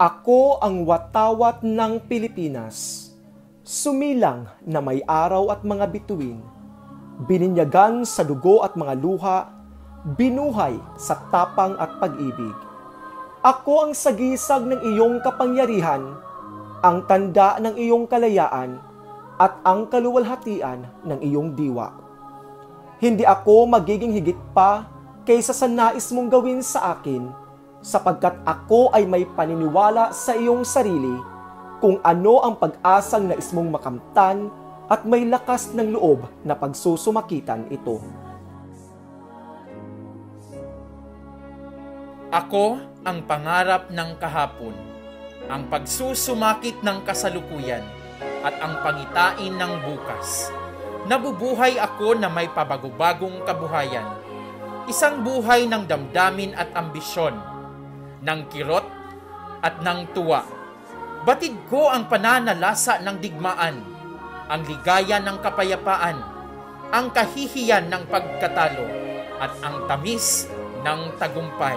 Ako ang watawat ng Pilipinas, sumilang na may araw at mga bituin, bininyagan sa dugo at mga luha, binuhay sa tapang at pag-ibig. Ako ang sagisag ng iyong kapangyarihan, ang tanda ng iyong kalayaan, at ang kaluwalhatian ng iyong diwa. Hindi ako magiging higit pa kaysa sa nais mong gawin sa akin, sapagkat ako ay may paniniwala sa iyong sarili kung ano ang pag-asang nais mong makamtan at may lakas ng loob na pagsusumakitan ito. Ako ang pangarap ng kahapon, ang pagsusumakit ng kasalukuyan, at ang pangitain ng bukas. Nabubuhay ako na may pabagubagong kabuhayan, isang buhay ng damdamin at ambisyon, ng kirot at ng tuwa. Batid ko ang pananalasa ng digmaan, ang ligaya ng kapayapaan, ang kahihiyan ng pagkatalo, at ang tamis ng tagumpay.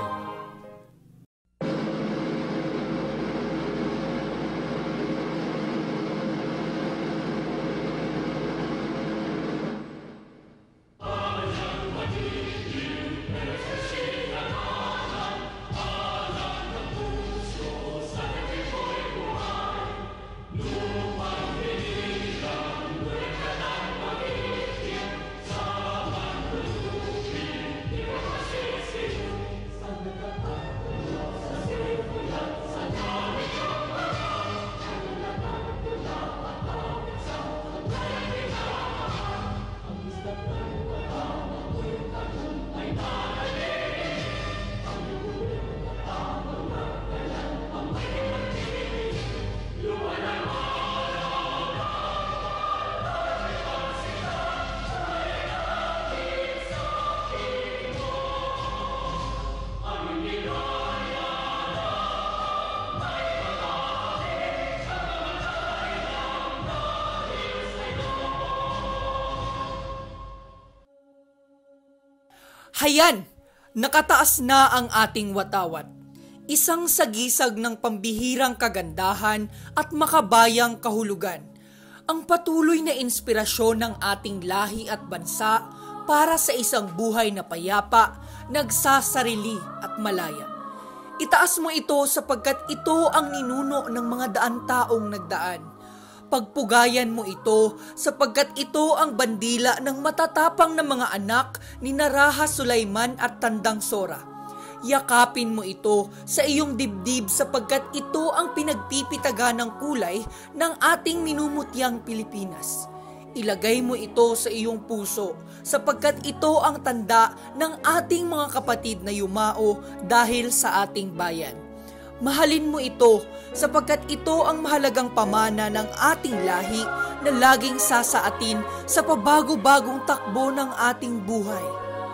Hayan! Nakataas na ang ating watawat. Isang sagisag ng pambihirang kagandahan at makabayang kahulugan. Ang patuloy na inspirasyon ng ating lahi at bansa para sa isang buhay na payapa, nagsasarili at malaya. Itaas mo ito sapagkat ito ang ninuno ng mga daan-taong nagdaan. Pagpugayan mo ito sapagkat ito ang bandila ng matatapang na mga anak ni Naraha Sulaiman at Tandang Sora. Yakapin mo ito sa iyong dibdib sapagkat ito ang pinagpipitagan ng kulay ng ating minumutyang Pilipinas. Ilagay mo ito sa iyong puso sapagkat ito ang tanda ng ating mga kapatid na yumao dahil sa ating bayan. Mahalin mo ito sapagkat ito ang mahalagang pamana ng ating lahi na laging sasaatin sa pabago-bagong takbo ng ating buhay.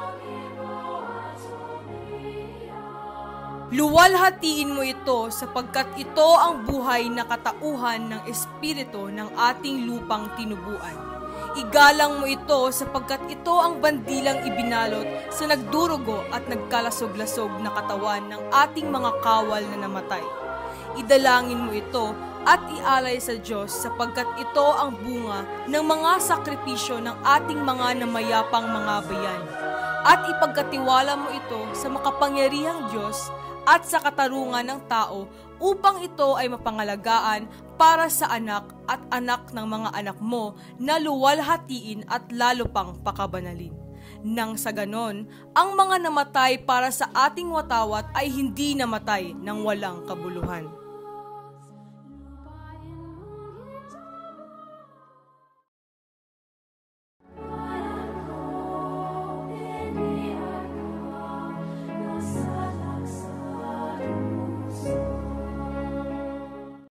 Luwalhatiin mo ito sapagkat ito ang buhay na katauhan ng espiritu ng ating lupang tinubuan. Igalang mo ito sapagkat ito ang bandilang ibinalot sa nagdurugo at nagkalasog-lasog na katawan ng ating mga kawal na namatay. Idalangin mo ito at ialay sa Diyos sapagkat ito ang bunga ng mga sakripisyo ng ating mga namayapang mga bayan. At ipagkatiwala mo ito sa makapangyarihang Diyos at sa katarungan ng tao upang ito ay mapangalagaan para sa anak at anak ng mga anak mo na luwalhatiin at lalo pang pakabanalin. Nang sa ganon, ang mga namatay para sa ating watawat ay hindi namatay ng walang kabuluhan.